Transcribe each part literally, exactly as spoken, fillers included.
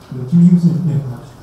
네, 김준규 교수님, 네, 나와주세요.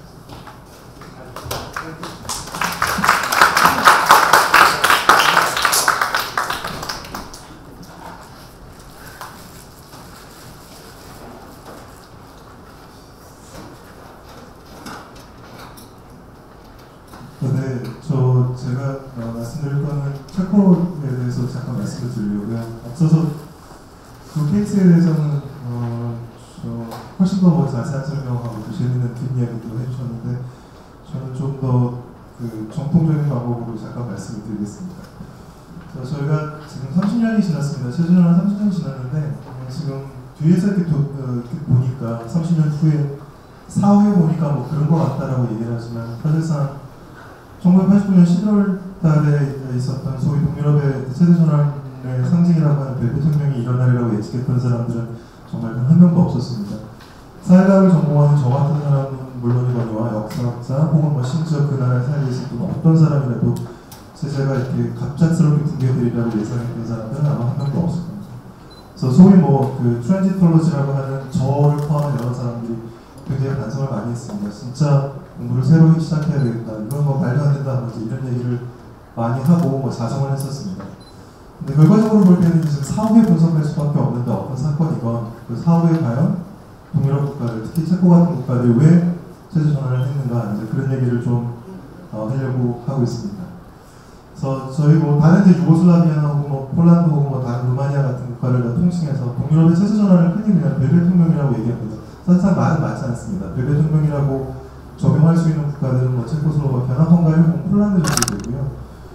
네, 저 제가 어, 말씀드릴 거는 체코에 대해서 잠깐 말씀을 드리려고요. 앞서서 그 케이스에 대해서는 어, 저 훨씬 더 뭐 자세한 설명하고 또 재밌는 뒷이야기도 해주셨는데 저는 좀 더 그 정통적인 방법으로 잠깐 말씀을 드리겠습니다. 그래서 저희가 지금 삼십 년이 지났습니다. 최저는 삼십 년이 지났는데 어, 지금 뒤에서 이렇게, 도, 어, 이렇게 보니까 삼십 년 후에 사후에 보니까 뭐 그런 것 같다라고 얘기를 하지만 사실상 천구백팔십구 년 십일월 달에 있었던 소위 동유럽의 세대전환의 상징이라고 하는 벨벳 혁명이 일어나리라고 예측했던 사람들은 정말 한 명도 없었습니다. 사회과학을 전공하는 저 같은 사람은 물론이거니와 역사학자 혹은 뭐 심지어 그 나라에 살고 있었던 어떤 사람이라도 제재가 이렇게 갑작스럽게 붕괴되리라고 예상했던 사람들은 아마 한 명도 없을 겁니다. 그래서 소위 뭐 그 트랜지톨로지라고 하는 저를 포함한 여러 사람들이 굉장히 반성을 많이 했습니다. 진짜 공부를 새로 시작해야 되겠다. 이건 뭐 말도 안 된다. 뭐 이런 얘기를 많이 하고 뭐 자성을 했었습니다. 근데 결과적으로 볼 때는 지금 사후에 분석할 수밖에 없는데 어떤 사건이건 그 사후에 과연 동유럽 국가들, 특히 체코 같은 국가들이 왜 체제 전환을 했는가 이제 그런 얘기를 좀 어, 하려고 하고 있습니다. 그래서 저희 뭐 다른 이제 유고슬라비아나 혹은 뭐 폴란드 혹은 뭐 다른 루마니아 같은 국가를 다 통칭해서 동유럽의 체제 전환을 흔히 그냥 벨벳 혁명이라고 얘기합니다. 사실상 말은 맞지 않습니다. 벨벳 혁명이라고 적용할 수 있는 국가들은 뭐 체코슬로바키아나 헝가리 혹은 폴란드 정도 되고요.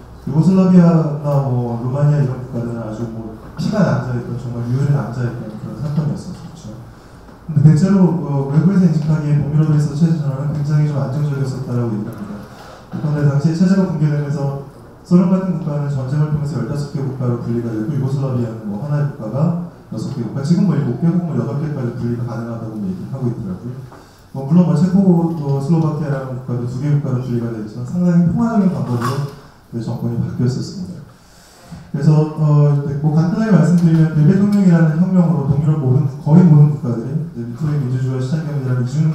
유고슬라비아나 뭐 루마니아 이런 국가들은 아주 뭐 피가 남자였던 정말 유혈이 남자였던 그런 사건이었었죠. 근데 대체로 어, 외부에서 인식하기에 동유럽에서 체제 전환은 굉장히 좀 안정적이었었다라고 얘기합니다. 그런데 당시에 체제가 붕괴되면서 소련 같은 국가는 전쟁을 통해서 열다섯 개 국가로 분리가 되고 유고슬라비아는 뭐 하나의 국가가 여섯 개 국가, 지금 뭐 일곱 개 혹은 뭐 여덟 개까지 분리가 가능하다고 얘기하고 있더라고요. 뭐 물론 뭐 체코, 뭐 슬로바키아라는 국가도 두 개 국가로 분리가 되어 있지만 상당히 평화적인 방법으로 그 정권이 바뀌었었습니다. 그래서 어, 뭐 간단하게 말씀드리면 벨벳 혁명이라는 혁명으로 동유럽 모든 거의 모든 국가들이 이제 미투의 민주주의와 시장경제라는 이중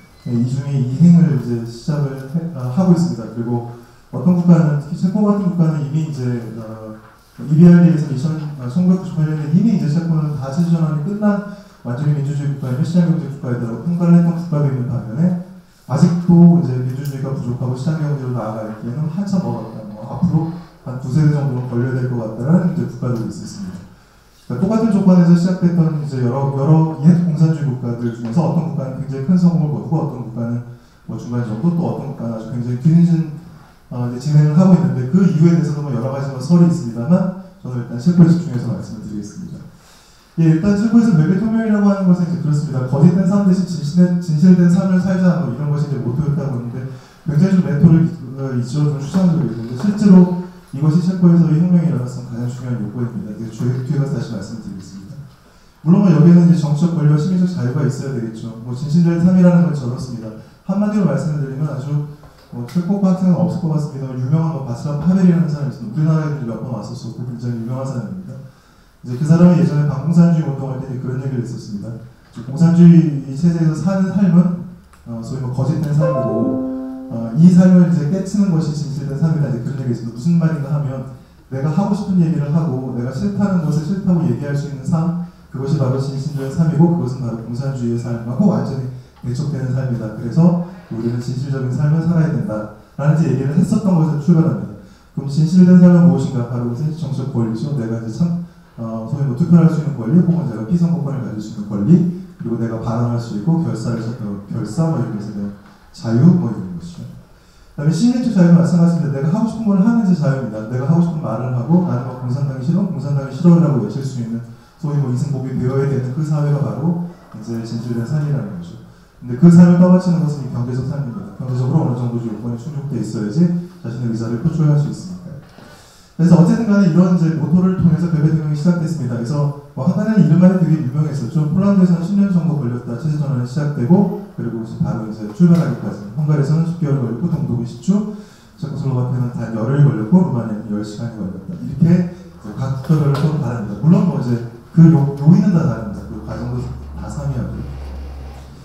이중의 이행을 이제 시작을 해, 아, 하고 있습니다. 그리고 어떤 국가는 특히 체코 같은 국가는 이미 이제 어, 이비알디에서 천구백구십팔 년에 이미 이제 체코는 다 체제 전환이 끝난 완전히 민주주의 국가이며 시장경제 국가이더라고 평가를 했던 국가도 있는 반면에 아직도 이제 민주주의가 부족하고 시장경제로 나아가기에는 한참 멀었다. 뭐 앞으로 한 두세 대 정도는 걸려야 될 것 같다는 이제 국가들이 있었습니다. 그러니까 똑같은 조건에서 시작됐던 이제 여러 여러 옛 공산주의 국가들 중에서 어떤 국가는 굉장히 큰 성공을 거두고 어떤 국가는 뭐 중간 정도 또 어떤 국가는 아주 굉장히 뒤늦은 어, 이제 진행을 하고 있는데 그 이유에 대해서도 뭐 여러 가지 뭐 설이 있습니다만 저는 일단 체코에 집중해서 말씀을 드리겠습니다. 예, 일단 체코에서 벨벳 혁명이라고 하는 것은 이제 그렇습니다. 거짓된 삶 대신 진실된, 진실된 삶을 살자 뭐 이런 것이 이제 모토였다고 하는데 굉장히 좀 멘토를 이지어 좀 추상적이었는데 실제로 이것이 체코에서의 혁명이 일어났던 가장 중요한 요구입니다. 뒤에, 뒤에 가서 다시 말씀드리겠습니다. 물론 뭐 여기에는 이제 정치적 권리와 시민적 자유가 있어야 되겠죠. 뭐 진실된 삶이라는 건 저렇습니다. 한마디로 말씀을 드리면 아주 뭐 체코 같은 건 없을 것 같습니다. 유명한 뭐 바스라 파벨이라는 사람이 있습니다. 우리나라에도 몇 번 왔었었고 굉장히 유명한 사람입니다. 이제 그 사람이 예전에 반공산주의 운동할 때 그런 얘기를 했었습니다. 공산주의 체제에서 사는 삶은 어, 소위 뭐 거짓된 삶이고 어, 이 삶을 이제 깨치는 것이 진실된 삶이다. 이제 그런 얘기가 있습니다. 무슨 말인가 하면 내가 하고 싶은 얘기를 하고 내가 싫다는 것을 싫다고 얘기할 수 있는 삶 그것이 바로 진실된 삶이고 그것은 바로 공산주의의 삶하고 완전히 대척되는 삶이다. 그래서 우리는 진실적인 삶을 살아야 된다. 라는 이제 얘기를 했었던 것에서 출발합니다. 그럼 진실된 삶은 무엇인가? 바로 이제 정치적 권리죠. 내가 이제 참 어, 소위 뭐 투표할 수 있는 권리, 혹은 내가 피선거권을 가질 수 있는 권리, 그리고 내가 발언할 수 있고 결사를 어, 결사 뭐 이런 것에 대한 자유 뭐 이런 것이죠. 그다음에 시민적 자유는 마찬가지인데 내가 하고 싶은 걸 하는 게 자유입니다. 내가 하고 싶은 말을 하고 나는 뭐 공산당이 싫어, 공산당이 싫어라고 외칠 수 있는 소위 뭐 이승복이 되어야 되는 그 사회가 바로 이제 진실된 삶이라는 거죠. 근데 그 삶을 떠받치는 것은 이 경제적 삶입니다. 경제적으로 어느 정도 요건이 충족돼 있어야지 자신의 의사를 표출할 수 있습니다. 그래서 어쨌든 간에 이런 이제 모토를 통해서 벨벳 혁명이 시작됐습니다. 그래서 뭐 하나는 이름만이 되게 유명했었죠. 폴란드에서는 십 년 정도 걸렸다 체제 전환이 시작되고 그리고 이제 바로 이제 출발하기까지. 헝가리에서는 십 개월 걸렸고 동독은 십 주, 체코슬로바키아는 단 열흘 걸렸고 루마니아는 열 시간이 걸렸다. 이렇게 각 국가별로 서로 다릅니다. 물론 뭐 이제 그 요, 요인은 다 다릅니다. 그 과정도 다 상이하고요.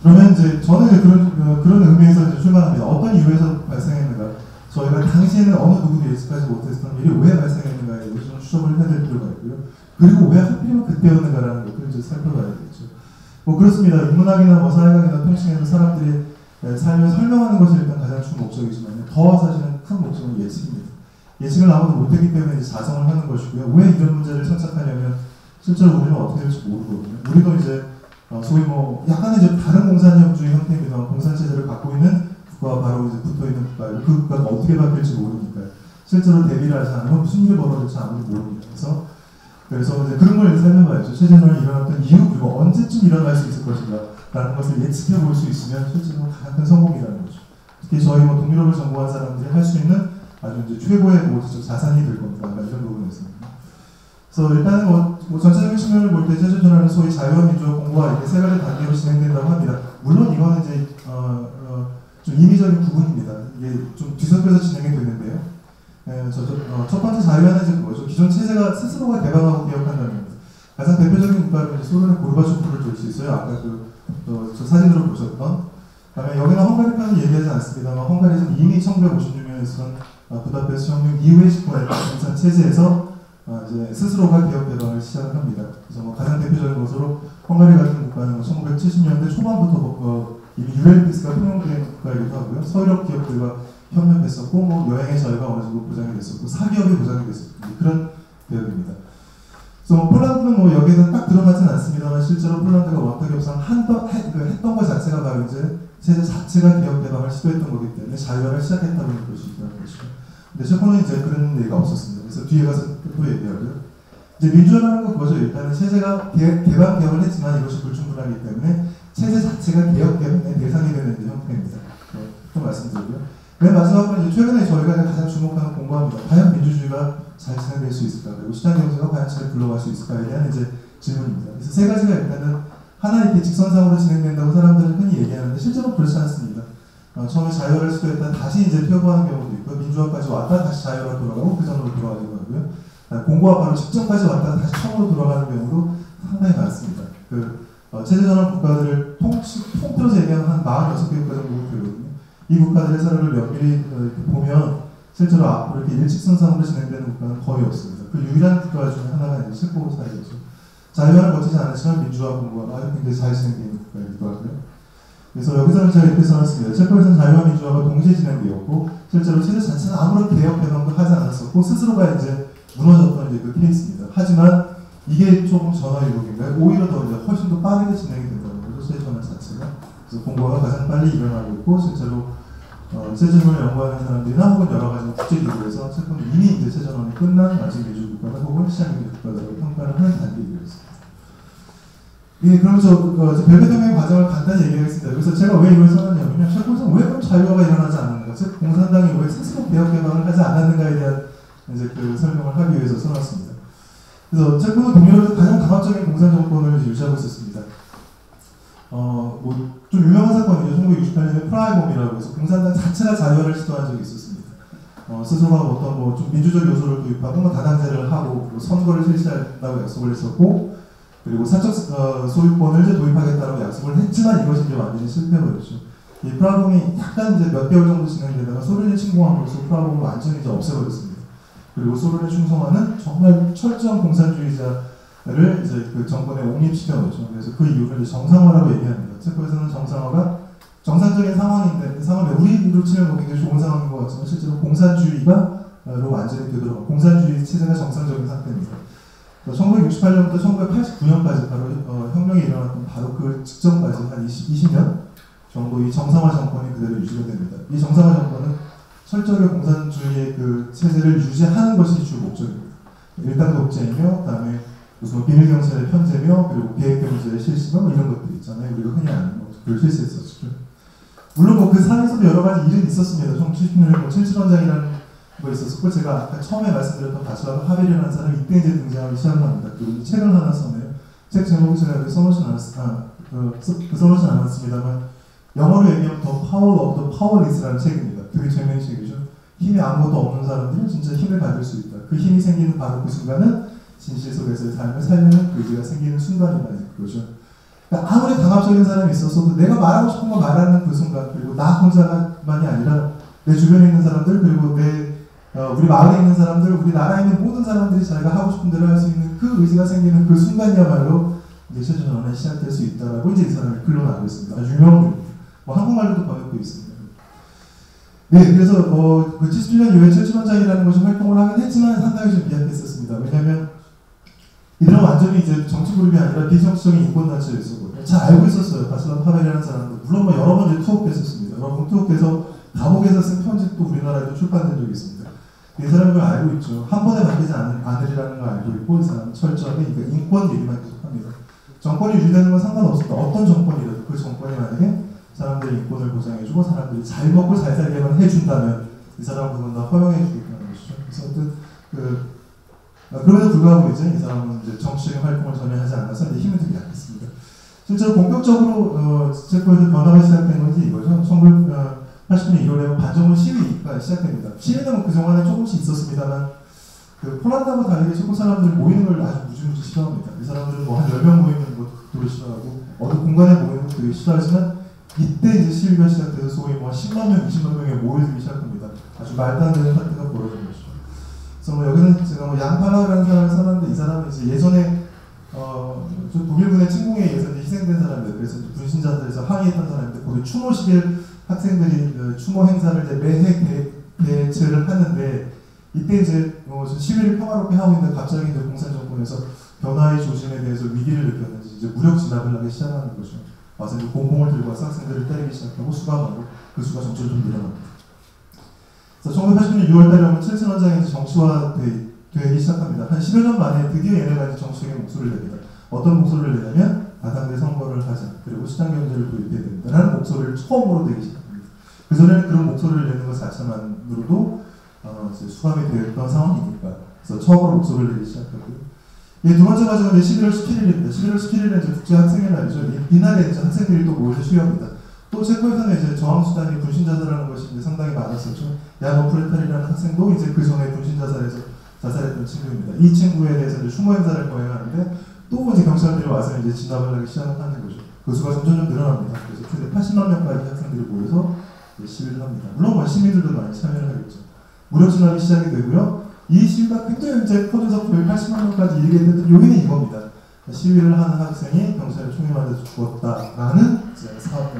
그러면 이제 저는 이제 그런 어, 그런 의미에서 이제 출발합니다. 어떤 이유에서 발생했는가? 저희가 당시에는 어느 누구도 예측하지 못했던 일이 왜 발생했는가에 대해서 좀 추적을 해야 될 필요가 있고요. 그리고 왜 하필이면 그때였는가라는 것들을 이제 살펴봐야 되겠죠. 뭐 그렇습니다. 인문학이나 뭐 사회학이나 통칭에서 사람들이 삶을 설명하는 것이 일단 가장 주 목적이지만 더 사실은 큰 목적은 예측입니다. 예측을 아무도 못했기 때문에 이제 자성을 하는 것이고요. 왜 이런 문제를 착착하냐면 실제로 우리는 어떻게 될지 모르거든요. 우리도 이제 어, 소위 뭐 약간은 이제 다른 공산주의 형태입니다. 공산체제를 갖고 있는 국가와 바로 이제 붙어 있는 국가이고 그 국가가 어떻게 바뀔지 모르니까요. 실제로 대비를 하지 않으면 무슨 일이 벌어질지 아무도 모릅니다. 그래서 그래서 이제 그런 걸 살펴봐야죠. 체제전환이 일어났던 이유 그리고 언제쯤 일어날 수 있을 것인가 라는 것을 예측해 볼 수 있으면 실제로 가장 큰 성공이라는 거죠. 특히 저희 뭐 동유럽을 전공한 사람들이 할 수 있는 아주 이제 최고의 뭐 자산이 될 겁니다. 이런 부분에서. 그래서 일단은 뭐, 뭐 전체적인 측면을 볼 때 체제전환은 소위 자유와 민주화 공부와 이렇게 세 가지 단계로 진행된다고 합니다. 물론 이거는 이제 어, 어, 좀 임의적인 부분입니다. 이게 좀 뒤섞여서 진행이 되는데요. 예, 저, 저, 어, 첫 번째 자유화는 이제 뭐죠? 기존 체제가 스스로가 개방하고 개혁한다는 겁니다. 가장 대표적인 국가는 소련의 고르바초프를 볼 수 있어요. 아까 그, 어, 저 사진으로 보셨던. 그다음에 여기는 헝가리 편은 얘기하지 않습니다만 헝가리에서는 이미 천구백오십육 년에 있었던 어, 부다페스트 혁명 이후에 집권했던 공산 체제에서 어, 이제 스스로가 개혁 개방을 시작합니다. 그래서 뭐 가장 대표적인 것으로 헝가리 같은 국가는 천구백칠십 년대 초반부터 어, 이미 유레피스가 통용된 국가이기도 하고요. 서유럽 기업들과 협력했었고, 뭐 여행의 자유가 어느 정도 보장이 됐었고, 사기업이 보장이 됐었고 그런 개혁입니다. 그래서 뭐 폴란드는 뭐 여기에서 딱 들어가진 않습니다만 실제로 폴란드가 원탁 협상 한던 했던 것 자체가 바로 이제 체제 자체가 개혁 개방을 시도했던 거기 때문에 자유화를 시작했다고 볼 수 있다는 것이죠. 근데 셰퍼는 이제 그런 얘기가 없었습니다. 그래서 뒤에 가서 또 얘기하고요. 이제 민주화라는 건 그거죠. 일단은 체제가 개, 개방 개혁을 했지만 이것이 불충분하기 때문에 체제 자체가 개혁 개혁의 대상이 되는 형태입니다. 네, 또 말씀드리고요. 맨 마지막으로 이제 최근에 저희가 가장 주목하는 공부합니다. 과연 민주주의가 잘 진행될 수 있을까? 그리고 시장 경제가 과연 잘 굴러갈 수 있을까에 대한 이제 질문입니다. 그래서 세 가지가 일단은 하나 이렇게 직선상으로 진행된다고 사람들은 흔히 얘기하는데 실제로 그렇지 않습니다. 어, 처음에 자유화를 시도했다 다시 이제 퇴보하는 경우도 있고 민주화까지 왔다 다시 자유화로 돌아가고 그 전으로 돌아가기도 하고요. 아, 공고와 바로 직전까지 왔다 다시 처음으로 돌아가는 경우도 상당히 많습니다. 그 어, 체제전환 국가들을 통, 통틀어서 얘기하면 한 사십육 개 국가 정도 되거든요. 이 국가들의 사례를 면밀히 어, 보면 실제로 앞으로 이렇게 일직선상으로 진행되는 국가는 거의 없습니다. 그 유일한 국가 중에 하나가 이제 셰퍼 사이죠. 자유화는 거치지 않았지만 민주화 공부가 아주 굉장히 잘 진행되는 국가이기도 하고요. 그래서 여기서는 제가 이렇게 써놨습니다. 체코에서는 자유화 민주화가 동시에 진행되었고 실제로 체제 자체는 아무런 개혁 개방도 하지 않았었고 스스로가 이제 무너졌던 이제 그 케이스입니다. 하지만 이게 조금 전화위복인가요? 오히려 더 이제 훨씬 더 빠르게 진행이 된다는 거죠. 체제 전환 자체가. 그래서 공부가 가장 빨리 일어나고 있고 실제로 어, 체제전환을 연구하는 사람들이나 혹은 여러 가지 국제기구에서 체코는 이미 이제 체제전환이 끝난 아직 민주국가나 혹은 시장경제 국가라고 평가를 하는 단계이고 있습니다. 예, 그럼 저, 어, 벨벳혁명 과정을 간단히 얘기하겠습니다. 그래서 제가 왜 이걸 써놨냐면요. 체코에서 왜 그럼 자유화가 일어나지 않았는가? 즉, 공산당이 왜 스스로 개혁 개방을 하지 않았는가에 대한 이제 그 설명을 하기 위해서 써놨습니다. 그래서 체코는 동유럽에서 가장 강압적인 공산 정권을 유지하고 있었습니다. 어, 뭐, 좀 유명한 사건이죠. 천구백육십팔 년에 프라하이봄이라고 해서 공산당 자체가 자유화를 시도한 적이 있었습니다. 어, 스스로가 어떤 뭐 좀 민주적 요소를 도입하고 뭐 다당제를 하고 뭐 선거를 실시한다고 약속을 했었고 그리고 사적 어, 소유권을 이제 도입하겠다고 약속을 했지만 이것이 이제 완전히 실패버렸죠. 이 프라하봄이 약간 이제 몇 개월 정도 진행되다가 소련이 침공함으로써 프라하봄을 완전히 이제 없애버렸습니다. 그리고 소련에 충성하는 정말 철저한 공산주의자를 이제 그 정권에 옹립시켜놓죠. 그래서 그 이유를 이제 정상화라고 얘기합니다. 체코에서는 정상화가 정상적인 상황인데 상황이 우리로 치면 뭐 굉장히 좋은 상황인 것 같지만 실제로 공산주의가로 완전히 되돌아가 공산주의 체제가 정상적인 상태입니다. 천구백육십팔 년부터 천구백팔십구 년까지 바로 어, 혁명이 일어났던 바로 그 직전까지 한 이십 년 정도 이 정상화 정권이 그대로 유지가 됩니다. 이 정상화 정권은 철저하게 공산주의의 그 체제를 유지하는 것이 주 목적입니다. 일당 독재이며 그다음에 무슨 비밀 경찰의 편제며 그리고 계획 경제의 실시며 뭐 이런 것들 있잖아요. 우리가 흔히 아는 뭐 그걸 실시했었죠. 물론 뭐 그 사이에서도 여러 가지 일은 있었습니다. 천구백칠십 년에 뭐 칠칠원장이라는 거 있었고 제가 아까 처음에 말씀드렸던 바스라브 하벨이라는 사람이 이때 이제 등장하기 시작합니다. 그리고 책을 하나 썼네요. 책 제목은 제가 써놓진 않았, 아, 그, 그 써놓진 않았습니다만 영어로 얘기하면 The Power of the Powerless라는 책입니다. 되게 재미있는 책이죠. 힘이 아무것도 없는 사람들은 진짜 힘을 받을 수 있다. 그 힘이 생기는 바로 그 순간은 진실 속에서의 삶을 살려는 의지가 생기는 순간이라는 거죠. 그러니까 아무리 강압적인 사람이 있었어도 내가 말하고 싶은 거 말하는 그 순간, 그리고 나 혼자만이 아니라 내 주변에 있는 사람들, 그리고 내 어, 우리 마을에 있는 사람들, 우리 나라에 있는 모든 사람들이 자기가 하고 싶은 대로 할 수 있는 그 의지가 생기는 그 순간이야말로 이제 최저전환이 시작될 수 있다라고 이제 이 사람이 글로 나오고 있습니다. 아주 유명한 글입니다. 뭐 한국말로도 번역되어 있습니다. 네, 그래서 어, 그 칠십칠 년 이후에 최초원장이라는 것이 활동을 하긴 했지만 상당히 좀 미약했었습니다. 왜냐하면 이들은 완전히 이제 정치 그룹이 아니라 비정치적인 인권단체였었고 잘 알고 있었어요. 바슬람 파벨이라는 사람도. 물론 뭐 여러 번 이제 투옥됐었습니다. 여러 번 투옥돼서 감옥에서 쓴 편집도 우리나라에도 출판된 적이 있습니다. 이 사람은 그걸 알고 있죠. 한 번에 바뀌지 않는 바늘이라는 걸 알고 있고 이 사람은 철저하게 그러니까 인권 얘기만 계속합니다. 정권이 유지되는 건 상관없습니다. 어떤 정권이라도 그 정권이 만약에 사람들의 인권을 보장해주고 사람들이 잘 먹고 잘 살게만 해준다면 이 사람은 그건 다 허용해주겠다는 것이죠. 그래서 어떤 그 아, 그럼에도 불구하고 이제 이 사람은 이제 정치적인 활동을 전혀 하지 않아서 이제 힘이 되게 약했습니다. 실제로 본격적으로 어, 체코에서 변화가 시작된 것이 이거죠. 천구백팔십 년 일월에 반정부 시위가 시작됩니다. 시위는 그 동안에 조금씩 있었습니다만 그 폴란드하고 다르게 체코 사람들이 모이는 걸 아주 무지무지 싫어합니다. 이 사람들은 뭐 한 열 명 모이는 것도 되게 싫어하고 어느 공간에 모이는 것도 되게 싫어하지만 이때 이제 시위가 시작돼서 소위 뭐 십만 명, 이십만 명이 모이기 시작합니다. 아주 말도 안 되는 사태가 벌어진 것이죠. 그래서 뭐 여기는 제가 뭐 양팔라라는 사람을 썼는데 이 사람은 이제 예전에 어, 독일군의 침공에 의해서 희생된 사람들, 그래서 분신자들에서 항의했던 사람인데 거기 추모 시길 학생들이 그 추모 행사를 이제 매해 개최를 하는데 이때 이제 뭐 시위를 평화롭게 하고 있는데 갑자기 이제 공산 정권에서 변화의 조짐에 대해서 위기를 느꼈는지 이제 무력 진압을 하기 시작하는 거죠. 와서 이제 곤봉을 들고 와서 학생들을 때리기 시작하고 수감하고 그 수가 점점 좀 늘어납니다. 그래서 천구백팔십 년 유월 달에 오면 칠슨 원장이 이제 정치화되기 시작합니다. 한 십여 년 만에 드디어 얘네가 이제 정치적인 목소리를 냅니다. 어떤 목소리를 내냐면 다당제 선거를 하자, 그리고 시장 경제를 도입해야 된다라는 목소리를 처음으로 내기 시작합니다. 그 전에는 그런 목소리를 내는 것 자체만으로도 어, 이제 수감이 되었던 상황이니까 그래서 처음으로 목소리를 내기 시작하고요. 예, 두 번째 과정은 십일월 십칠일입니다. 십일월 십칠일은 이제 국제 학생의 날이죠. 이, 이날에 이제 학생들이 또 모여서 시위합니다. 또 체코에서는 이제 저항수단이 분신자살하는 것이 이제 상당히 많았었죠. 야노 프레탈이라는 학생도 이제 그 전에 분신자살에서 자살했던 친구입니다. 이 친구에 대해서 이제 추모 행사를 거행하는데 또 이제 경찰들이 와서 이제 진압을 하기 시작하는 거죠. 그 수가 점점 좀 늘어납니다. 그래서 최대 팔십만 명까지 학생들이 모여서 시위를 합니다. 물론 뭐 시민들도 많이 참여를 하겠죠. 무력 진압이 시작이 되고요. 이 시위가 굉장히 이제 커져서 거의 팔십만 명까지 이르게 됐던 요인이 이겁니다. 시위를 하는 학생이 경찰에 총에 맞아서 죽었다라는 이제 사, 어,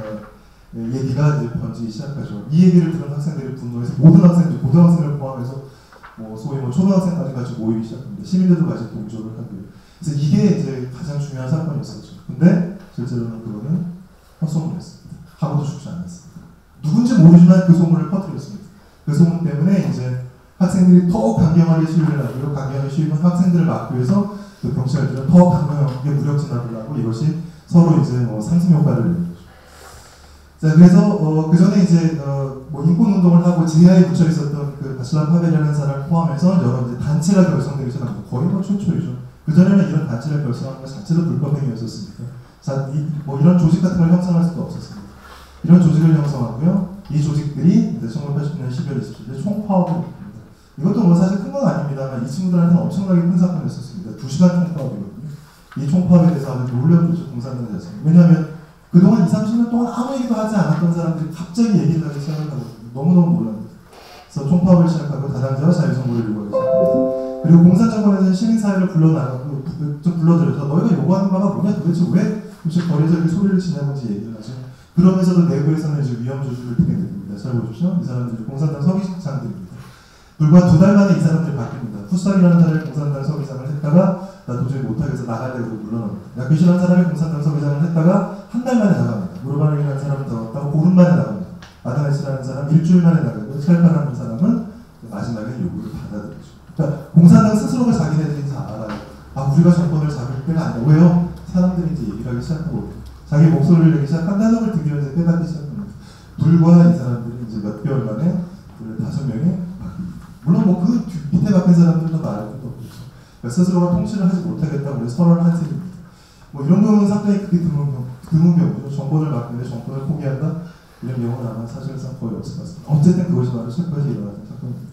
얘기가 이제 번지기 시작하죠. 이 얘기를 들은 학생들이 분노해서 모든 학생들, 고등학생을 포함해서 뭐 소위 뭐 초등학생까지 같이 모이기 시작합니다. 시민들도 같이 동조를 하고요. 그래서 이게 이제 가장 중요한 사건이었었죠. 근데 실제로는 그거는 헛소문을 했습니다. 하고도 죽지 않았습니다. 누군지 모르지만 그 소문을 퍼뜨렸습니다. 그 소문 때문에 이제 학생들이 더 강경하게 시위를 하고요. 강경하게 시위한 학생들을 막기 위해서 그 경찰들은 더 강경하게 무력 진압을 하고 이것이 서로 이제 뭐 상승 효과를 내는 거죠. 자, 그래서 어, 그 전에 이제 어, 뭐 인권 운동을 하고 지하에 붙여 있었던 그 바슬람 파벨이라는 사람을 포함해서 여러 이제 단체가 결성되기 시작합니다. 거의 뭐 최초이죠. 그 전에는 이런 단체를 결성하는 것 자체도 불법 행위였었으니까. 자, 이, 뭐 이런 조직 같은 걸 형성할 수도 없었습니다. 이런 조직을 형성하고요. 이 조직들이 이제 천구백팔십 년 십이월 이십칠일 총파업을 합니다. 이것도 뭐 사실 큰 건 아닙니다만 이 친구들한테는 엄청나게 큰 사건이었었습니다. 두 시간 총파업이거든요. 이 총파업에 대해서 아주 놀랍죠, 공산당 자체는. 왜냐하면 그동안 이삼십 년 동안 아무 얘기도 하지 않았던 사람들이 갑자기 얘기를 하기 시작하거든요. 너무너무 놀랍니다. 그래서 총파업을 시작하고 다당제와 자유선거를 요구하기 시작합니다. 그리고 공산정권에서는 시민사회를 불러나가고 좀 불러들여서 너희가 요구하는 바가 뭐냐, 도대체 왜 도대체 거리에서 이렇게 소리를 지내는지 얘기를 하죠. 그러면서도 내부에서는 이제 위험 조직을 듣게 됩니다. 잘 보십시오. 이 사람들이 공산당 서기장들입니다. 불과 두 달 만에 이 사람들이 바뀝니다. 후싹이라는 사람이 공산당 서기장을 했다가 나 도저히 못하겠어 나갈래 그러고 물러납니다. 야귀시라는 사람이 공산당 서기장을 했다가 한 달 만에 나갑니다. 무르바르이라는 사람은 더 왔다가 보름 만에 나갑니다. 아다나시라는 사람 일주일 만에 나가고 셀파라는 사람은 마지막에 요구를 받아들이죠. 그러니까 공산당 스스로가 자기네들이 다 알아요. 아 우리가 정권을 잡을 때가 아니야. 왜요? 사람들이 이제 얘기를 하기 시작하고 자기 목소리를 내기 시작한다는 걸 드디어 이제 깨닫기 시작합니다. 불과 이 사람들이 이제 몇 개월 만에 다섯 명이 바뀝니다. 물론 뭐 그 밑에 박힌 사람들도 말할 것도 없겠죠. 그러니까 스스로가 통치를 하지 못하겠다고 우리 선언을 한 셈입니다. 뭐 이런 경우는 상당히 크게 드문 경우, 드문 경우죠. 정권을 맡기는데 정권을 포기한다? 이런 경우는 아마 사실상 거의 없을 것 같습니다. 어쨌든 그것이 바로 체코에서 일어나는 사건입니다.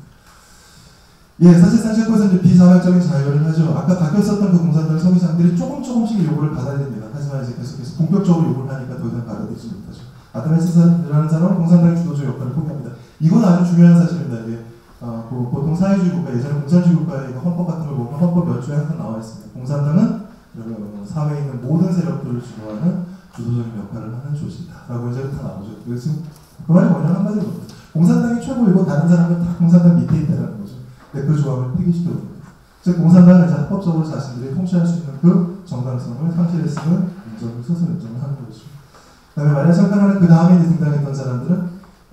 예, 사실상 체코에서 이제 비자발적인 자유를 하죠. 아까 바뀌었었던 그 공산당 서기장들이 조금 조금씩 요구를 받아야 됩니다. 하지만 하지만 이제 계속해서 본격적으로 요구를 하니까 더 이상 받아들이지 못하죠. 아담에스라는 사람은 공산당의 주도적 역할을 포기합니다. 이건 아주 중요한 사실입니다. 이게 어, 그 보통 사회주의 국가, 예전에 공산주의 국가의 헌법 같은 걸 보면 헌법 몇 조에 항상 나와 있습니다. 공산당은 사회에 있는 모든 세력들을 주도하는 주도적인 역할을 하는 조직이다 라고 이제 다 나오죠. 그래서 그 말이 뭐냐면 한마디로 공산당이 최고이고 다른 사람은 다 공산당 밑에 있다는 거죠. 근데 그 조합을 폐기시켜버립니다. 즉 공산당은 이제 합법적으로 자신들이 통치할 수 있는 그 정당성을 상실했음을 인정을 스스로 인정을 하는 거죠. 그 다음에 만약 설명하는 그 다음에 등장했던 사람들은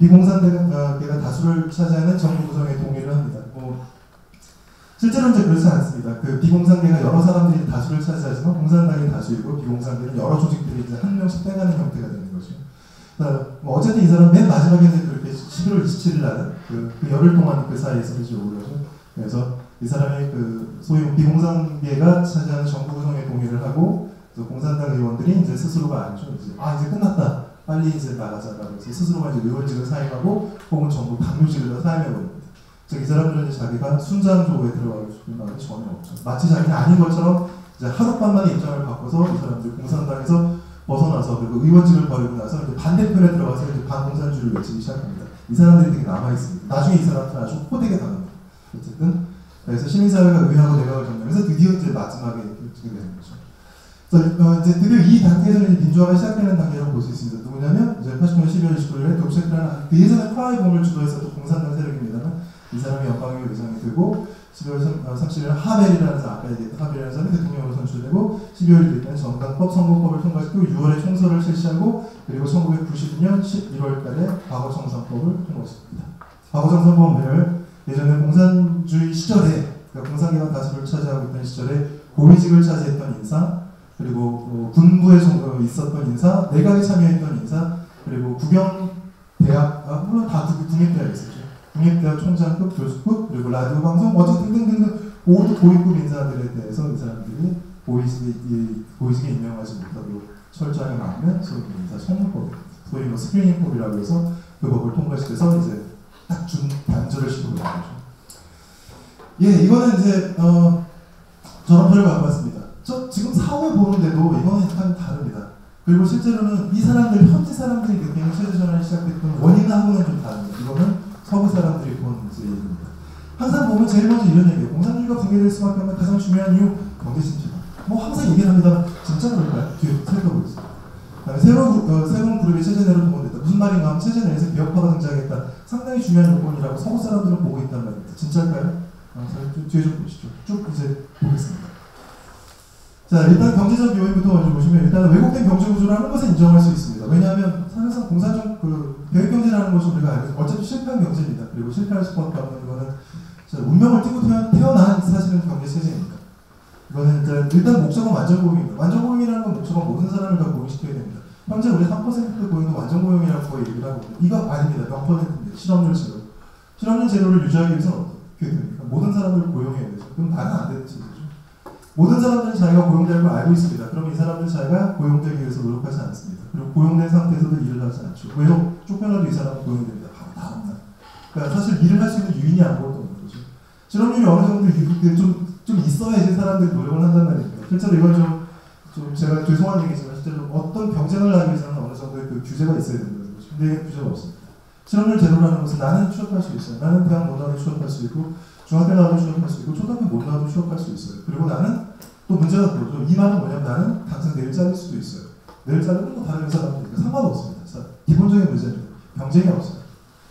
비공산계가 다수를 차지하는 정부 구성에 동의를 합니다. 뭐 실제로는 이제 그렇지 않습니다. 그 비공산계가 여러 사람들이 다수를 차지하지만 공산당이 다수이고 비공산계는 여러 조직들이 이제 한 명씩 빼가는 형태가 되는 거죠. 뭐 어쨌든 이 사람 맨 마지막에는 그렇게 십일월 이십칠일 날은 그, 그 열흘 동안 그 사이에서 이제 오르죠. 그래서 이 사람이 그 소위 비공산계가 차지하는 정부 구성에 동의를 하고 공산당 의원들이 이제 스스로가 알죠. 이제 아 이제 끝났다. 빨리 이제 나가자라고 해서 스스로가 이제 의원직을 사임하고 혹은 정부 당뇨직을 사임해버립니다. 즉 이 사람들은 이제 자기가 순장조에 들어가고 싶은 마음이 전혀 없죠. 마치 자기는 아닌 것처럼 이제 하룻밤만에 입장을 바꿔서 이 사람들이 공산당에서 벗어나서 그리고 의원직을 버리고 나서 이제 반대편에 들어가서 이제 반공산주의를 외치기 시작합니다. 이 사람들이 되게 남아있습니다. 나중에 이 사람들은 아주 호되게 당합니다. 어쨌든 그래서 시민사회가 의회하고 내각을 점령해서 드디어 이제 마지막에 이렇게 되는 거죠. 그래서 어 이제 드디어 이 단계에서는 이제 민주화가 시작되는 단계라고 볼 수 있습니다. 누구냐면 이제 팔십 년 십이월 이십구일에 독재라는 그 예전에 프라하의 주도했었던 공산당 세력입니다만 이 사람이 연방의 의장이 되고 십이월 삼십일에 하벨이라는 사람, 아까 얘기했던 하벨이라는 사람이 대통령으로 선출되고 십이월 일일 때는 정당법, 선거법을 통과시키고 유월에 총선을 실시하고 그리고 천구백구십 년 십일월 달에 과거청산법을 통과시킵니다. 과거청산법을 예전에 공산주의 시절에 그러니까 공산계가 다수를 차지하고 있던 시절에 고위직을 차지했던 인사 그리고 어, 군부에 있었던 인사, 내각에 참여했던 인사 그리고 국영대학, 아, 물론 다 국립대학에 있었죠. 국립대학 총장급, 교수급, 그리고 라디오 방송, 어쨌든 등등등 모두 고위급 인사들에 대해서 이 사람들이 고위직에, 고위직에 임명하지 못하도록 철저하게 막는 소위 인사 청문법입니다. 소위 뭐 스크리닝법이라고 해서 그 법을 통과시켜서 이제 딱 준 단절을 시도를 한 거죠. 예, 이거는 이제 어, 전원표를 갖고 왔습니다. 저 지금 사회 보는데도 이거는 약간 다릅니다. 그리고 실제로는 이 사람들, 현지 사람들이 느끼는 체제전환이 시작됐던 원인하고는 좀 다릅니다. 이거는 서구 사람들이 본 얘기입니다. 항상 보면 제일 먼저 이런 얘기예요. 공산주의가 붕괴될 수밖에 없는 가장 중요한 이유, 경제 침체다. 뭐 항상 얘기를 합니다만 진짜 그럴까요? 뒤에 살펴보겠습니다. 그다음에 새로운, 어, 새로운 그룹이 체제 내로 동원됐다. 무슨 말인가 하면 체제 내에서 개혁파가 등장했다. 상당히 중요한 요건이라고 서구 사람들은 보고 있단 말입니다. 진짜일까요? 어, 좀 뒤에 좀 보시죠. 쭉 이제 보겠습니다. 자, 일단 경제적 요인부터 먼저 보시면 일단 왜곡된 경제 구조를 하는 것은 인정할 수 있습니다. 왜냐하면 사실상 공산적 그 계획 경제라는 것은 우리가 알고 있습니다. 어차피 실패한 경제입니다. 그리고 실패할 수밖에 없는 이거는 운명을 띄고 태어, 태어난 사실은 경제 체제입니다. 이거는 이제 일단 목적은 완전 고용입니다. 완전 고용이라는 건 목적은 모든 사람을 다 고용시켜야 됩니다. 현재 우리 삼 퍼센트 고용은 완전 고용이라고 거의 얘기를 하고 이거 아닙니다. 몇 퍼센트입니다. 실업률 제로. 실업률 제로를 유지하기 위해서는 어떻게 됩니까? 모든 사람을 고용해야 되죠. 그럼 나는 안 되는 체제죠. 모든 사람들은 자기가 고용될 걸 알고 있습니다. 그럼 이 사람들은 자기가 고용되기 위해서 노력하지 않습니다. 그리고 고용된 상태에서도 일을 하지 않죠. 왜요? 쫓겨나도 이 사람은 고용됩니다. 바로 다음날. 그러니까 사실 일을 할 수 있는 유인이 아무것도 없는 거죠. 실업률이 어느 정도 좀, 좀 있어야 이제 사람들이 노력을 한단 말입니다. 실제로 이건 좀, 좀 제가 죄송한 얘기지만 실제로 어떤 경쟁을 하기 위해서는 어느 정도의 그 규제가 있어야 된다는 거죠. 근데 규제가 없습니다. 실업률 제로라는 것은 나는 취업할 수 있어요. 나는 대학 못 나와도 취업할 수 있고 중학교 나와도 취업할 수 있고 초등학교 못 나와도 취업할 수 있어요. 그리고 나는 또 문제가 뭐죠? 이 말은 뭐냐면 나는 당장 내일 잘릴 수도 있어요. 내일 자르면 또 다른 회사 가면 되니까 상관없습니다. 기본적인 문제는 경쟁이 없어요.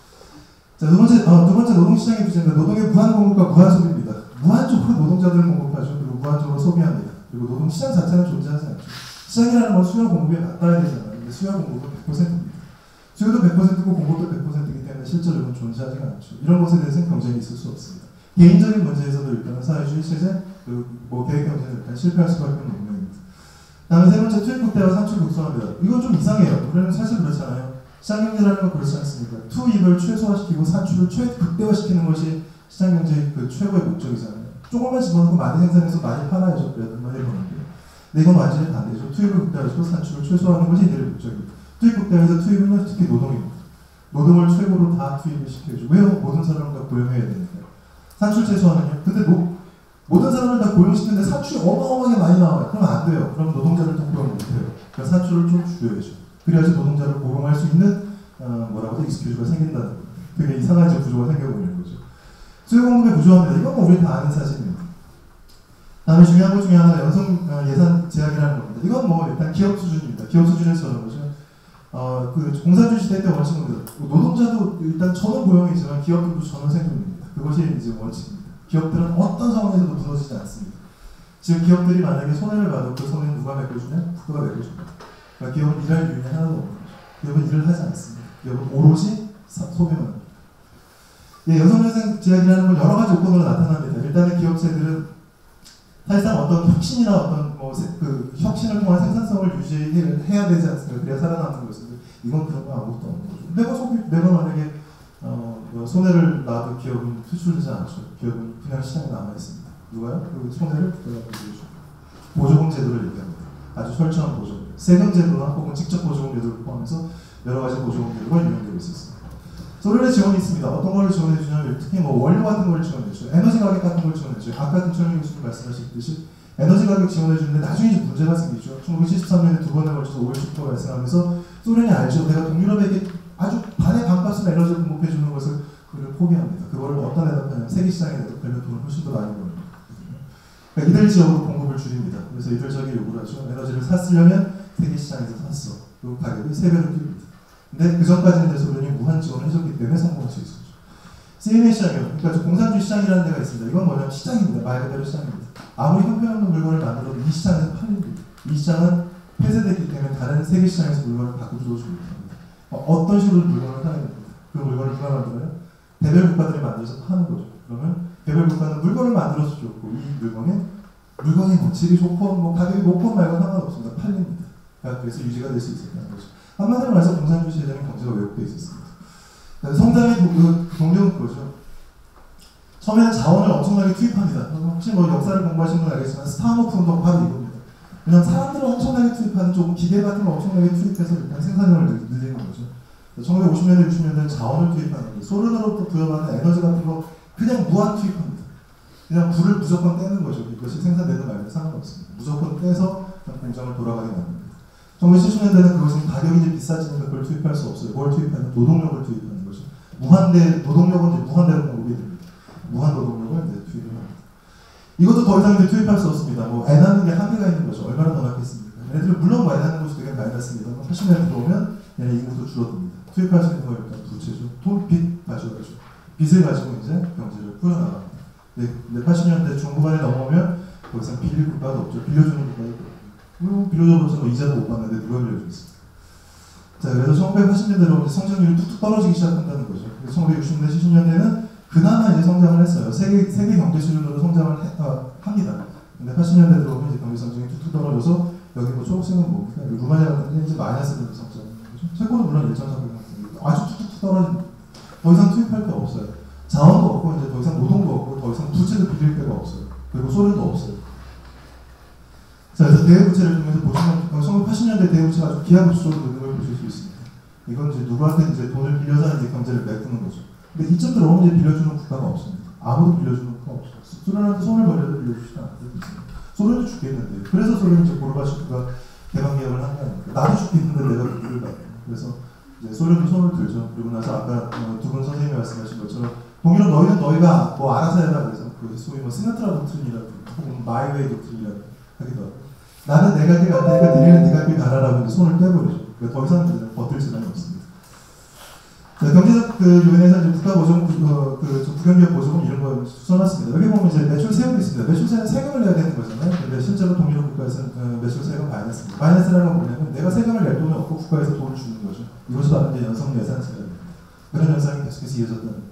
자, 두 번째, 어, 두 번째 노동시장의 부재입니다. 노동의 무한 공급과 무한 소비입니다. 무한적으로 노동자들을 공급하죠. 그리고 무한적으로 소비합니다. 그리고 노동시장 자체는 존재하지 않죠. 시장이라는 건 수요 공급에 맞닿아야 되잖아요. 근데 수요 공급은 백 퍼센트입니다. 수요도 백 퍼센트고 공급도 백 퍼센트이기 때문에 실제로는 존재하지 않죠. 이런 것에 대해서는 경쟁이 있을 수 없습니다. 개인적인 문제에서도 일단은 사회주의 체제, 뭐 계획 경제는 일단 실패할 수밖에 없는 운명입니다. 다음에 세 번째 투입 국대와 산출 국소화입니다. 이건 좀 이상해요. 우리는 사실 그렇잖아요. 시장 경제라는 건 그렇지 않습니까? 투입을 최소화시키고 산출을 최극대화시키는 것이 시장 경제의 그 최고의 목적이잖아요. 조금만 집어넣고 많이 생산해서 많이 팔아야죠. 그래도 많이 버는데. 근데 이건 완전히 반대죠. 투입을 극대화시키고 산출을 최소화하는 것이 이들의 목적입니다. 투입 국대화에서 투입은 특히 노동입니다. 노동을 최고로 다 투입을 시켜야죠. 왜요? 모든 사람을 다 고용해야 되니까요. 산출 최소화는요? 근데 노, 모든 사람을 다 고용시키는데 산출이 어마어마하게 많이 나와요. 그러면 안 돼요. 그럼 노동자를 더 고용 못해요. 그 산출을 좀 줄여야죠. 그래야지 노동자를 고용할 수 있는 어, 뭐라고 해야 익스큐즈가 생긴다는 거예요. 되게 이상한 구조가 생겨버리는 거죠. 수요 공급의 구조화입니다. 이건 뭐 우리 다 아는 사실입니다. 다음에 중요한 것 중에 하나가 연성 어, 예산 제약이라는 겁니다. 이건 뭐 일단 기업 수준입니다. 기업 수준에서 저는 거죠. 어, 그 공산주의 시대 때 원칙입니다. 노동자도 일단 전원 고용이지만 기업들도 전원 생존입니다. 그것이 이제 원칙입니다. 기업들은 어떤 상황에서도 무너지지 않습니다. 지금 기업들이 만약에 손해를 받아도 그 손해는 누가 메꿔주냐? 국가가 메꿔줍니다. 그러니까 기업은 일할 이유는 하나도 없는 거죠. 기업은 일을 하지 않습니다. 기업은 오로지 소비만 합니다. 예, 연성연생 제약이라는 건 여러 가지 요건으로 나타납니다. 일단은 기업체들은 사실상 어떤 혁신이나 어떤 뭐 그 혁신을 통한 생산성을 유지해야 되지 않습니까? 그래야 살아남는 것인데 이건 그런 거 아무것도 없는 거죠. 매번 소비, 매번 만약에 어, 뭐 손해를 놔도 기업은 수출되지 않죠. 기업은 그냥 시장에 남아 있습니다. 누가요? 그 손해를 국가가 보여주죠. 보조금 제도를 얘기합니다. 아주 철저한 보조금, 세금 제도나 혹은 직접 보조금 제도를 포함해서 여러 가지 보조금 제도가 유용되고 있었습니다. 소련의 지원이 있습니다. 어떤 걸 지원해주냐면 특히 뭐 원료 같은 걸 지원해줘요. 에너지 가격 같은 걸 지원해줘요. 아까 김철민 교수님 말씀하셨듯이 에너지 가격 지원해주는데 나중에 이제 문제가 생기죠. 천구백칠십삼 년에 두 번에 걸쳐서 오일 쇼크가 발생하면서 소련이 알죠. 내가 동유럽에게 아주 반의 반값으로 에너지를 공급해주는 것을 그를 포기합니다. 그거를 어떤 대답하냐면 세계 시장에 내놓으면 돈을 훨씬 더 많이 벌어요. 그러니까 이들 지역으로 공급을 줄입니다. 그래서 이들 지역에 요구를 하죠. 에너지를 샀으려면 세계 시장에서 샀어. 그리고 가격이 세 배로 뜁니다. 근데 그 전까지는 이제 소련이 무한 지원을 해줬기 때문에 성공할 수 있었죠. 씨엠에이 시장이요. 그러니까 공산주의 시장이라는 데가 있습니다. 이건 뭐냐면 시장입니다. 말 그대로 시장입니다. 아무리 형편없는 물건을 만들어도 이 시장에서 팔립니다. 이 시장은 폐쇄됐기 때문에 다른 세계 시장에서 물건을 바꾸어주고 있습니다. 어떤 식으로 물건을 사야 됩니다. 그 물건을 누가 만들어요? 개별 국가들이 만들어서 파는 거죠. 그러면 개별 국가는 물건을 만들어서 줬고 이 물건이 물건이 뭐 질이 좋고 뭐 가격이 높고 말고 상관없습니다. 팔립니다. 그래서 유지가 될 수 있었다는 거죠. 한마디로 말해서 공산주의 시장의 경제가 왜곡되어 있었습니다. 성장의 그 동력은 그거죠. 처음에는 자원을 엄청나게 투입합니다. 혹시 뭐 역사를 공부하신 분 알겠지만 스타워크 운동 바로 이겁니다. 그냥 사람들을 엄청나게 투입하는 조금 기계 같은 거 엄청나게 투입해서 일단 생산량을 늘리는 거죠. 천구백오십 년대, 육십 년대는 자원을 투입하는 거죠. 소련으로부터 부여받는 에너지 같은 거 그냥 무한 투입합니다. 그냥 불을 무조건 떼는 거죠. 이것이 생산되는 말과 상관없습니다. 무조건 떼서 공장을 돌아가게 만듭니다. 천구백칠십 년대는 그것은 가격이 이제 비싸지니까 그걸 투입할 수 없어요. 뭘 투입하는? 노동력을 투입하는 거죠. 무한대, 노동력은 이제 무한대로 공급이 됩니다. 무한 노동력을 이제 투입을 합니다. 이것도 더 이상 이제 투입할 수 없습니다. 뭐, 애 낳는 게 한계가 있는 거죠. 얼마나 더 낳겠습니까? 애들은 물론 뭐 애 낳는 것이 되게 많이 낳습니다. 팔십 년대 들어오면 얘네 인구도 줄어듭니다. 투입할 수 있는 거 일단 부채죠. 돈, 빚 가져가죠. 빚을 가지고 이제 경제를 꾸려나갑니다. 근데 팔십 년대 중후반에 넘어오면 더 이상 빌릴 국가도 없죠. 빌려주는 국가도 없고. 물론 빌려줘서 뭐 이자도 못 받는데 누가 빌려주겠습니까? 자, 그래서 천구백팔십 년대로 성장률이 툭툭 떨어지기 시작한다는 거죠. 천구백육십 년대, 칠십 년대는 그나마 이제 성장을 했어요. 세계, 세계 경제 수준으로 성장을 해, 어, 합니다. 근데 팔십 년대 들어오면 이제 경제 성장이 툭툭 떨어져서 여기 뭐 초록색은 뭡니까? 루마니아 같은 게 이제 마이너스 되는 성장인 거죠. 최고는 물론 천구백삼십 년대 아주 툭툭 떨어집니다. 더 이상 투입할 게 없어요. 자원도 없고 이제 더 이상 노동도 없고 더 이상 부채도 빌릴 데가 없어요. 그리고 소련도 없어요. 자, 그래서 대외부채를 통해서 보시면 천구백팔십 년대 대외부채가 아주 기하급수적으로 느는 걸 보실 수 있습니다. 이건 이제 누구한테 이제 돈을 빌려서 이제 경제를 메꾸는 거죠. 근데 이쯤 들어오면 이제 빌려주는 국가가 없습니다. 아무도 빌려주는 국가가 없어요. 소련한테 손을 벌려도 빌려주지도 않아요. 소련도 죽겠는데. 그래서 소련이 이제 고르바초프가 개방개혁을 한 게 아닙니까? 나도 죽겠는데 내가 누구를 받냐. 그래서 이제 소련도 손을 들죠. 그리고 나서 아까 어, 두 분 선생님이 말씀하신 것처럼 동유럽 너희는 너희가 뭐 알아서 해라 그래서 그 소위 뭐 시나트라 독트린이라고 혹은 마이웨이 독트린이라고 하기도 하고 나는 내가 길 갔다니까 너희는 네가 길 가라라고 이제 손을 떼버리죠. 그러니까 더 이상 버틸 수는 없습니다. 자, 경제적 그 요인에서 이제 국가 보조금, 어, 그 부경기업 보조금 이런 걸 써놨습니다. 여기 보면 이제 매출 세금이 있습니다. 매출세는 세금을 내야 되는 거잖아요. 근데 실제로 동유럽 국가에서는 어, 매출 세금 마이너스입니다. 마이너스라는 건 뭐냐면 내가 세금을 낼 돈이 없고 국가에서 돈을 주는 거죠. 이것이 바로 이제 연성 예산세입니다. 그런 현상이 계속해서 이어졌다는 거예요.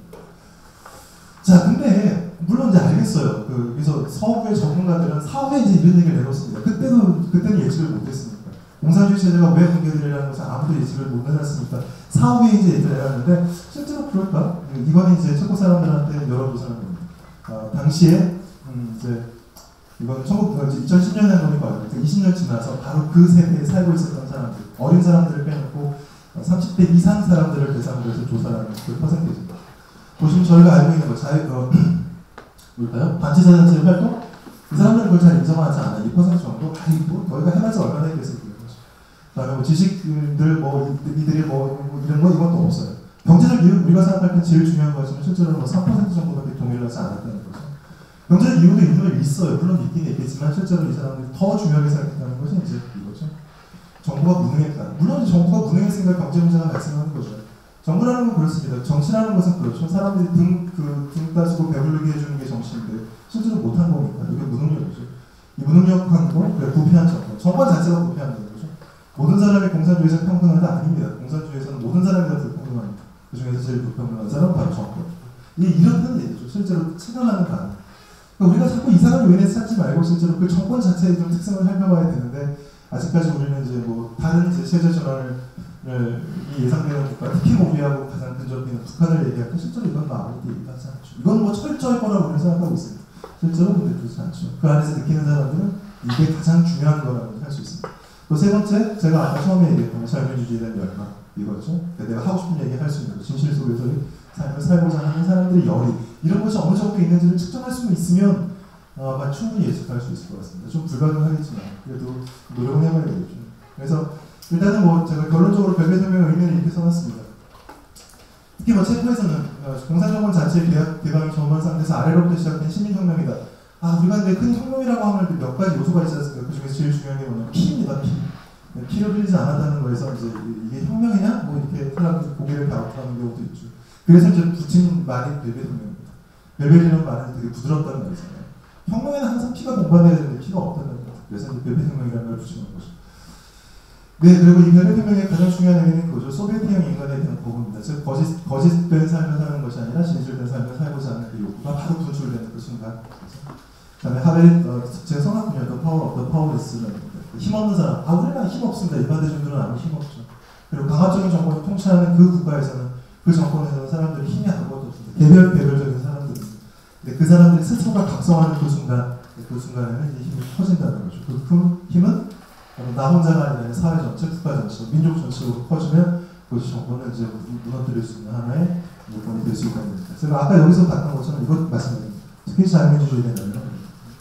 자, 근데 물론 이제 알겠어요. 그 그래서 서구의 전문가들은 사후에 이제 이런 얘기를 내놓습니다. 그때도 그때는 예측을 못했으니까. 공산주의 체제가 왜 붕괴되리라는 것을 아무도 예측을 못 내놨으니까 사후에 이제 얘기를 내놨는데 실제로 그럴까? 이거는 이제 체코 사람들한테 열어보자는 겁니다. 어, 당시에 음, 이제 이건 이천십 년에 보니까 이십 년 지나서 바로 그 세대에 살고 있었던 사람들, 어린 사람들을 빼놓고 삼십 대 이상 사람들을 대상으로 해서 조사하는 그 퍼센테이지입니다. 보시면 저희가 알고 있는 거 자유, 어, 뭘까요? 반지자산세 활동? 그 사람들은 그걸 잘 인정하지 않아요. 이 퍼센트 정도? 아니, 뭐, 너희가 해봤자 얼마나 했겠어요. 그다음에 뭐 지식인들 뭐 이들이 뭐, 뭐 이런 거 이건 또 없어요. 경제적 이유 우리가 생각할 때 제일 중요한 거지만 실제로 뭐 삼 퍼센트 정도밖에 동의를 하지 않았다는 거죠. 경제적 이유도 있는 있어요. 물론 있긴 있겠지만 실제로 이 사람들이 더 중요하게 생각했다는 것이 이제 이거죠. 정부가 무능했다. 물론 정부가 무능했으니까 경제 문제가 발생하는 거죠. 정부라는 건 그렇습니다. 정치라는 것은 그렇죠. 사람들이 등, 그, 등 따지고 배부르게 해주는 게 정치인데 실제로 못한 거니까 이게 무능력이죠. 이 무능력한 거, 그래, 부패한 정권. 정권 자체가 부패한다는 거죠. 모든 사람이 공산주의에서 평등하다? 아닙니다. 공산주의에서는 모든 사람이 다 불평등합니다. 그 중에서 제일 불평등한 사람은 바로 정권. 이게 이렇다는 얘기죠. 실제로 체감하는 바는. 그러니까 우리가 자꾸 이상한 요인에 찾지 말고 실제로 그 정권 자체의 좀 특성을 살펴봐야 되는데 아직까지 우리는 이제 뭐 다른 이제 세제 전환을 예상되는 국가, 특히 우리하고 가장 근접해있는 북한을 얘기할 때 실제로 이건 아무것도 얘기하지 않죠. 이건 뭐 철저할 거라고 우리는 생각하고 있습니다. 실제로 근데 그렇지 않죠. 그 안에서 느끼는 사람들은 이게 가장 중요한 거라고 할 수 있습니다. 또 세 번째, 제가 아까 처음에 얘기했던 자유민주주의에 대한 열망 이거죠. 내가 하고 싶은 얘기 할 수 있는 거, 진실 속에서의 삶을 살고자 하는 사람들의 열이 이런 것이 어느 정도 있는지를 측정할 수 있으면 아마 충분히 예측할 수 있을 것 같습니다. 좀 불가능하겠지만 그래도 노력은 해봐야 되겠죠. 그래서 일단은 뭐 제가 결론적으로 별개 설명의 의미를 이렇게 써놨습니다. 특히 뭐 체코에서는 공산정권 자체의 개혁, 개방이 전무한 상태에서 아래로부터 시작된 시민혁명이다. 아 우리가 근데 큰 혁명이라고 하면 몇 가지 요소가 있지 않습니까? 그 중에 제일 중요한 게 뭐냐면 피입니다. 피. 피를 흘리지 않았다는 거에서 이제 이게 혁명이냐? 뭐 이렇게 사람들이 고개를 갸웃하는 경우도 있죠. 그래서 이제 붙인 말이 벨벳혁명입니다. 벨벳이라는 말은 되게 부드럽다는 말이잖아요. 혁명에는 항상 피가 공부해야 되는데 피가 없다는 거예요. 그래서 이제 벨벳혁명이라는 걸 붙이는 거죠. 네, 그리고 이 벨벳혁명의 가장 중요한 의미는 그거죠. 소비에트형 인간에 대한 거부입니다. 즉 거짓, 거짓된 삶을 사는 것이 아니라 진실된 삶을 살고자 하는 그 욕구가 바로 분출되는 그 순간. 그 다음에 하벨, 어, 제가 써놨군요. The Power of the Powerless라는 힘없는 사람. 아, 우리나라 힘없습니다. 일반 대중들은 아무 힘없죠. 그리고 강압적인 정권을 통치하는 그 국가에서는 그 정권에서는 사람들이 힘이 아무것도 없습니다. 개별, 개별적인 사람들입니다. 근데 그 사람들이 스스로가 각성하는 그 순간, 그 순간에는 이 힘이 커진다는 거죠. 그 힘은 나 혼자가 아니라 사회 전체, 국가 전체, 민족 전체로 커지면 그것이 정권을 이제 무너뜨릴 수 있는 하나의 요건이 될 수 있다는 겁니다. 제가 아까 여기서 봤던 것처럼 이것 말씀드립니다. 특히 자유민주주의에 대한 면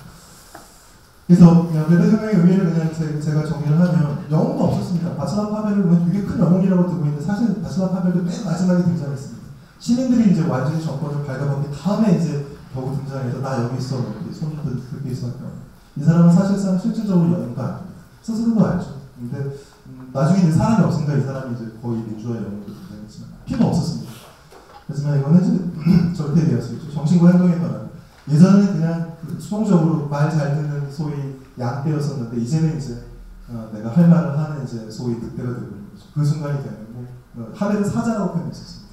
그래서 벨벳혁명의 의미를 그냥 제, 제가 정리를 하면 영웅도 없었습니다. 바슬라 파벨을 보면 되게 큰 영웅이라고 듣고 있는데 사실 바슬라 파벨도 맨 마지막에 등장했습니다. 시민들이 이제 완전히 정권을 갉아먹기 다음에 이제 겨우 등장해서 나 여기 있어 이렇게 손들 그렇게 있었던 이 사람은 사실상 실질적으로 영웅도 아닙니다. 스스로도 알죠. 근데 음, 나중에 이제 사람이 없으니까 이 사람이 이제 거의 민주화의 영웅으로 등장했지만 필요 없었습니다. 하지만 이거는 이제 절대 얘기할 수 있죠. 정신과 행동에 관한 예전에는 그냥 그 수동적으로 말 잘 듣는 소위 양떼였었는데 이제는 이제 어, 내가 할 말을 하는 이제 소위 늑대가 되고 있는 거죠. 그 순간이 되면 뭐 어, 하벨은 사자라고 표현했었습니다.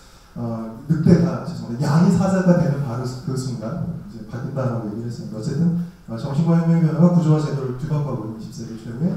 어, 늑대가 죄송합니다. 양이 사자가 되는 바로 그 순간 이제 바뀐다라고 얘기를 했습니다. 어쨌든 어, 정신과 혁명의 변화가 구조와 제도를 뒤바꿔버린 이십 세기 최후에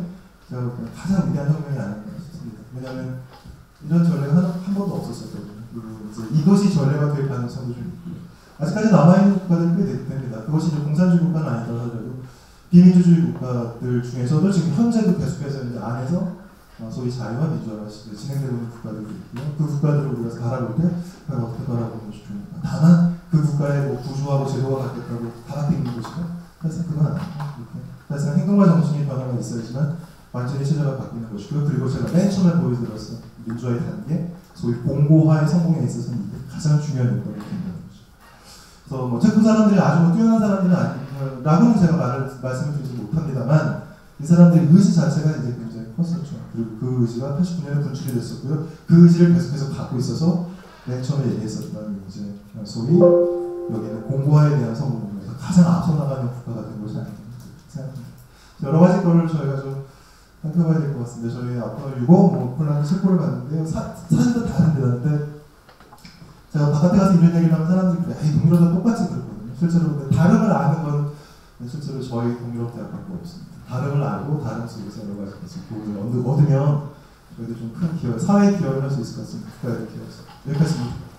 가장 위대한 혁명이 아닌가 싶습니다. 왜냐하면 이런 전례가 한, 한 번도 없었었거든요. 그리고 이제 이것이 전례가 될 가능성도 좀 있고요. 아직까지 남아있는 국가들이 꽤 됩니다. 그것이 이제 공산주의 국가는 아니더라 하더라도 비민주주의 국가들 중에서도 지금 현재도 계속해서 이제 안에서 어, 소위 자유와 민주화가 진행되고 있는 국가들이 있고요. 그 국가들을 우리가 바라볼 때 어떻게 바라보는 것이 좋습니까? 다만 그 국가의 뭐 구조하고 제도가 바뀌었다고 다 바뀌는 것이고 사실 그건 아닙니다. 사실 행동과 정신의 변화가 있어야지만 완전히 시대가 바뀌는 것이고요. 그리고 제가 맨 처음에 보여드렸던 민주화의 단계, 소위 공고화의 성공에 있어서는 이게 가장 중요한 요건이 된다는 거죠. 그래서 뭐 체코 사람들이 아주 뭐 뛰어난 사람들은 아니라고는 제가 말을 말씀을 드리지 못합니다만 이 사람들의 의지 자체가 이제 굉장히 컸었죠. 그리고 그 의지가 팔십구 년에 분출이 됐었고요. 그 의지를 계속해서 갖고 있어서 맨 처음에 얘기했었던 이제 소위 여기는 공고화에 대한 성공에서 가장 앞서 나가는 국가가 된 것이 아닌가 생각합니다. 여러 가지 거를 저희가 좀 살펴봐야 될 것 같습니다. 저희 아프리카 유고, 뭐 폴란드, 체코를 갔는데요. 사, 사실은 다른 데다는데 제가 바깥에 가서 이런 얘기를 하면 사람들이 그래, 동유럽과 똑같이 그렇거든요. 실제로 근데 다름을 아는 건 실제로 저희 동유럽 대학밖에 없습니다. 다름을 알고 다름 속에서 여러 가지 교훈을 얻으면 저희도 좀 큰 기여, 사회에 기여를 할 수 있을 것 같습니다. 국가에 기여해서 여기까지입니다.